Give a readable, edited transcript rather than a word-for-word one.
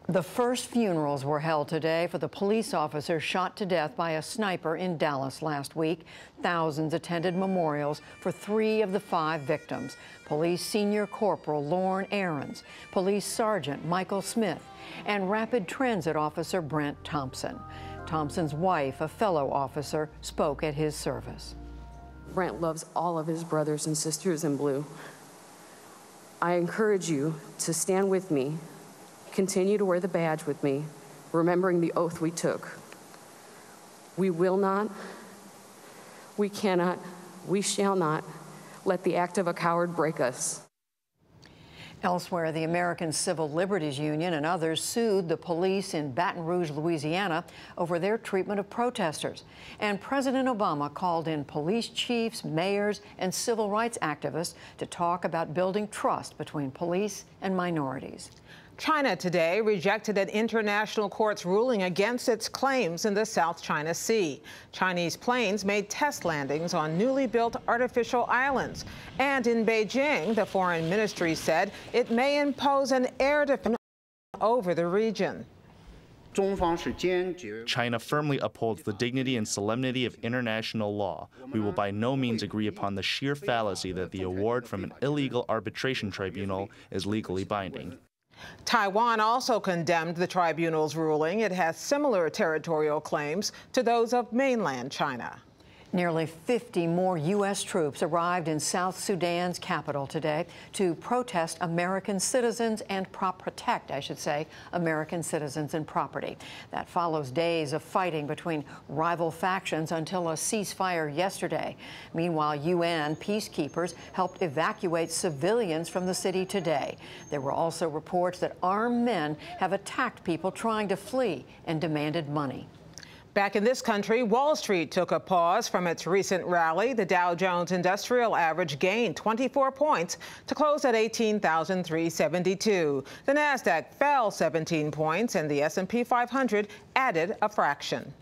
The first funerals were held today for the police officer shot to death by a sniper in Dallas last week. Thousands attended memorials for 3 of the 5 victims: Police Senior Corporal Lorne Aarons, Police Sergeant Michael Smith, and Rapid Transit Officer Brent Thompson. Thompson's wife, a fellow officer, spoke at his service. Brent loves all of his brothers and sisters in blue. I encourage you to stand with me, continue to wear the badge with me, remembering the oath we took. We will not, we cannot, we shall not let the act of a coward break us. Elsewhere, the American Civil Liberties Union and others sued the police in Baton Rouge, Louisiana, over their treatment of protesters. And President Obama called in police chiefs, mayors, and civil rights activists to talk about building trust between police and minorities. China today rejected an international court's ruling against its claims in the South China Sea. Chinese planes made test landings on newly built artificial islands. And in Beijing, the foreign ministry said it may impose an air defense over the region. China firmly upholds the dignity and solemnity of international law. We will by no means agree upon the sheer fallacy that the award from an illegal arbitration tribunal is legally binding. Taiwan also condemned the tribunal's ruling. It has similar territorial claims to those of mainland China. Nearly 50 more U.S. troops arrived in South Sudan's capital today to protest American citizens and protect, American citizens and property. That follows days of fighting between rival factions until a ceasefire yesterday. Meanwhile, UN peacekeepers helped evacuate civilians from the city today. There were also reports that armed men have attacked people trying to flee and demanded money. Back in this country, Wall Street took a pause from its recent rally. The Dow Jones Industrial Average gained 24 points to close at 18,372. The Nasdaq fell 17 points, and the S&P 500 added a fraction.